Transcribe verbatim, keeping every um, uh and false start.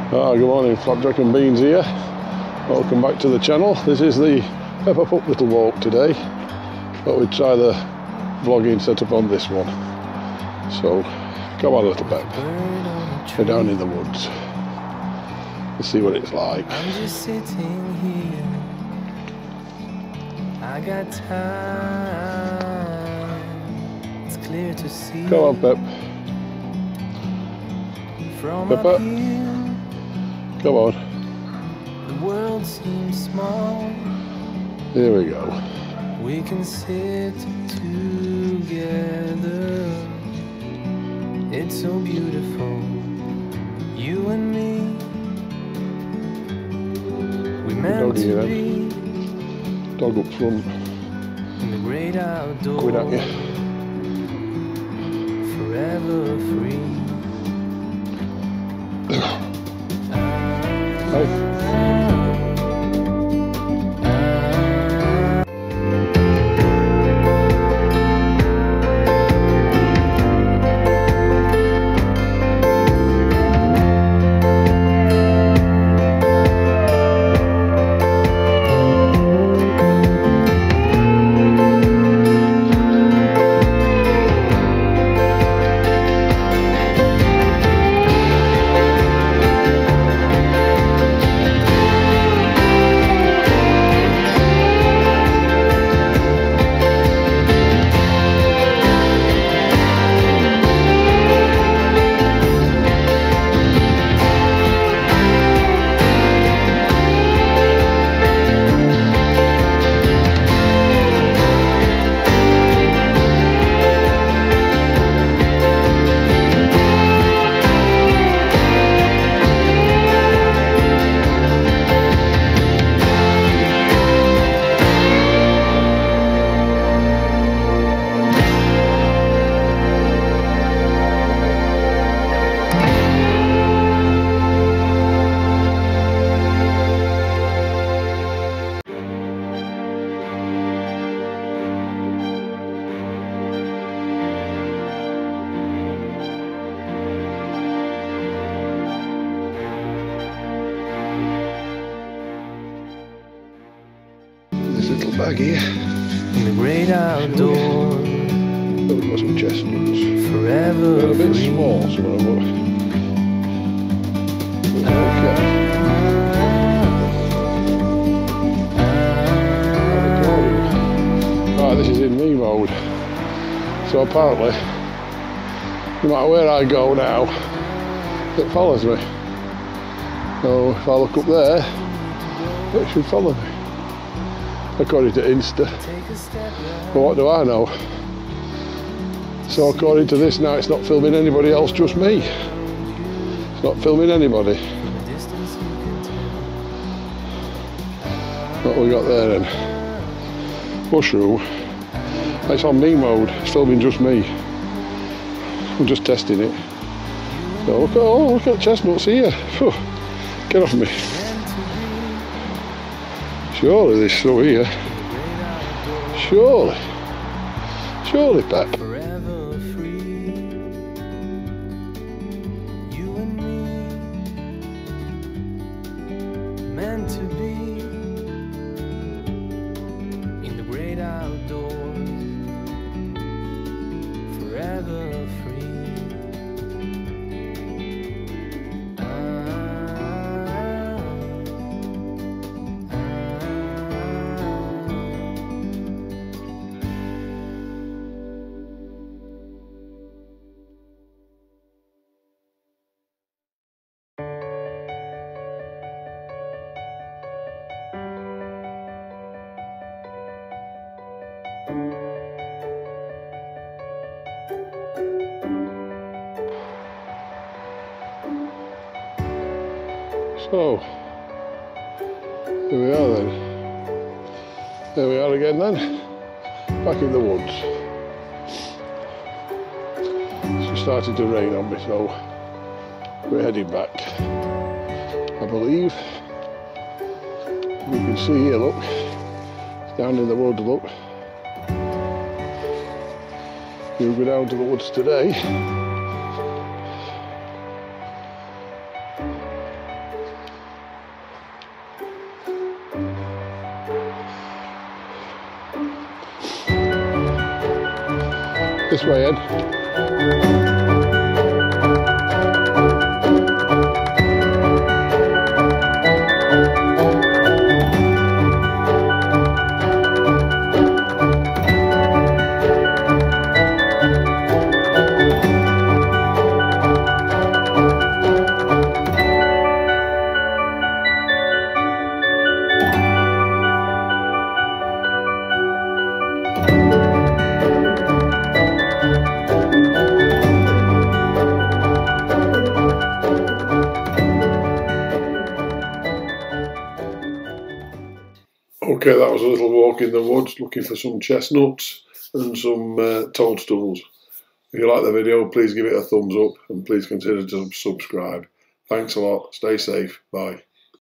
Ah, good morning, Flapjack and Beans here. Welcome back to the channel. This is the Pepper Pup little walk today, but we'll try the vlogging setup on this one. So, come on little Pep. We're down in the woods. Let's see what it's like. I'm just sitting here. I got time. It's clear to see. Come on, Pep. From Pepper. up here, Come on. the world seems small. Here we go. We can sit together. It's so beautiful, you and me. We meant Doggy, to then. be Dog up front. in the great outdoors, Going at you. forever free. Hey. Little bag here. In the great outdoors, We've got some chestnuts. forever They're a bit free. small, some of them, but okay. Right, this is in me mode. So apparently, no matter where I go now, it follows me. So if I look up there, it should follow me. According to Insta. But what do I know? So according to this now, it's not filming anybody else, just me. It's not filming anybody. What we got there then? Mushroom. It's on me mode, it's filming just me. I'm just testing it. So look at, oh, look at chestnuts here. Phew. Get off me. Surely there's some here. Surely. Surely, Pep. Forever free, you and me, meant to be in the great outdoors, forever free. So, here we are then. There we are again then, back in the woods. It's started to rain on me, so we're heading back, I believe. You can see here, look, it's down in the woods, look. You'll go down to the woods today. this way in. Okay, that was a little walk in the woods looking for some chestnuts and some uh, toadstools. If you like the video, please give it a thumbs up and please consider to subscribe. Thanks a lot. Stay safe. Bye.